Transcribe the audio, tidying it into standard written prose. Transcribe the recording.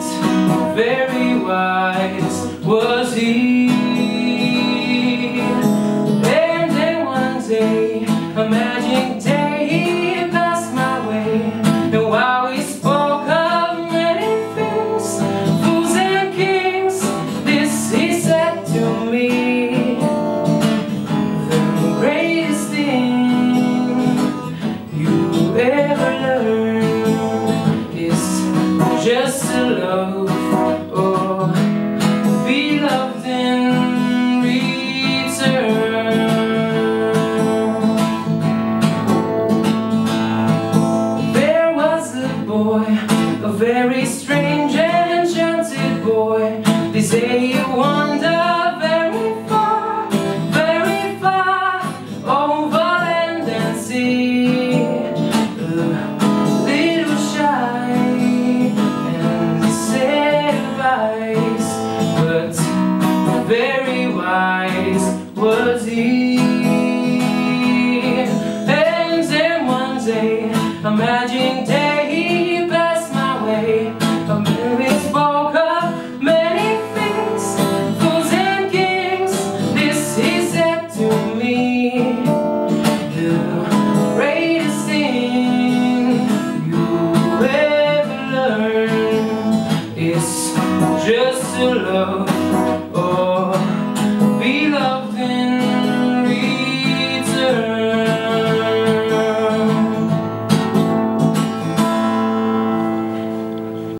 very wise was he. And then one day, a magic day, he passed my way, and while we spoke of many things, fools and kings, this he said to me: the greatest thing you ever learned is just to love, or be loved in return. There was a boy, a very strange and enchanted boy. They say he wandered very far over land and sea. Little shy and sad advice, but very wise was he. And then one day, a magic day, he passed my way, and we spoke of many things, fools and kings, this he said to me: the greatest thing you ever learn is just to love,